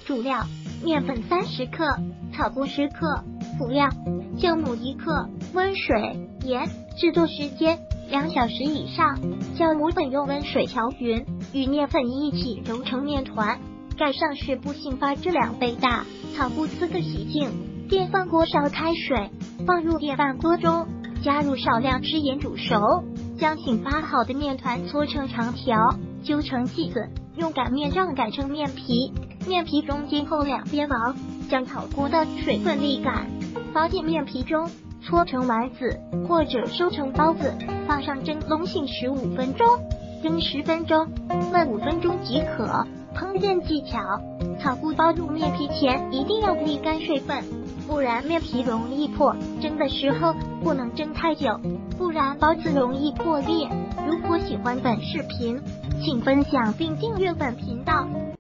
主料：面粉30克，草布10克，辅料：酵母1克，温水、盐。制作时间2小时以上。酵母粉用温水调匀，与面粉一起揉成面团，盖上湿布杏花至2倍大，草布4个洗净。电饭锅烧开水，放入电饭锅中，加入少量食盐煮熟，将醒发好的面团搓成长条，揪成剂子，用擀面杖擀成面皮，面皮中间厚两边薄，将炒过的水分沥干，包进面皮中，搓成丸子或者收成包子，放上蒸笼醒15分钟，蒸10分钟，焖5分钟即可。烹饪技巧：草布包入面皮前一定要沥干水分，不然面皮容易破。蒸的时候不能蒸太久，不然包子容易破裂。如果喜欢本视频，请分享并订阅本频道。